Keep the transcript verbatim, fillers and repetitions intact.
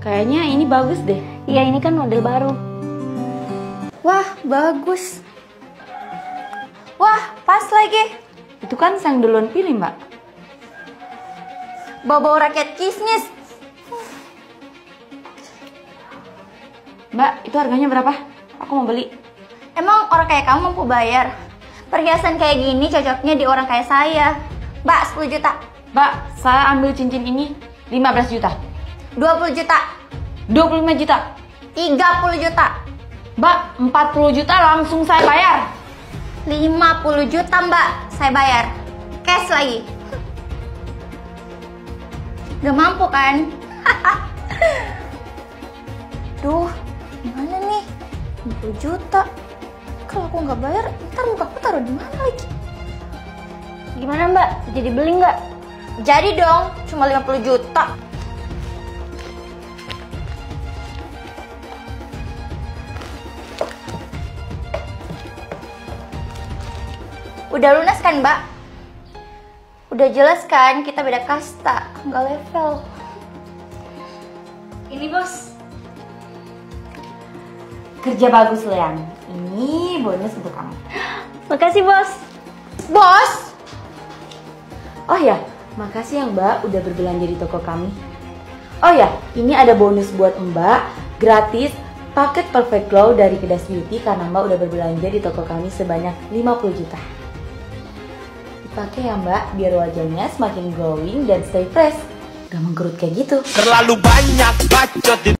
Kayaknya ini bagus deh. Iya, ini kan model baru. Wah, bagus. Wah, pas lagi. Itu kan yang duluan pilih, Mbak. Bawa-bawa rakyat kismis. Mbak, itu harganya berapa? Aku mau beli. Emang orang kayak kamu mampu bayar? Perhiasan kayak gini cocoknya di orang kayak saya. Mbak, sepuluh juta. Mbak, saya ambil cincin ini lima belas juta. dua puluh juta. dua puluh lima juta. tiga puluh juta. Mbak, empat puluh juta langsung saya bayar. lima puluh juta, Mbak. Saya bayar. Cash lagi. Gak mampu kan? Duh, gimana nih? lima puluh juta. Kalau aku nggak bayar, ntar muka aku taruh di mana lagi? Gimana Mbak? Jadi beli nggak? Jadi dong, cuma lima puluh juta. Udah lunas kan, Mbak? Udah jelas kan kita beda kasta, nggak level. Ini bos. Kerja bagus lo yang. Ini bonus untuk kamu. Makasih bos. Bos! Oh ya, makasih yang Mbak udah berbelanja di toko kami. Oh ya, ini ada bonus buat Mbak, gratis paket Perfect Glow dari Kedas Beauty karena Mbak udah berbelanja di toko kami sebanyak lima puluh juta. Dipakai ya Mbak, biar wajahnya semakin glowing dan stay fresh. Gak mengkerut kayak gitu. Terlalu banyak bacot di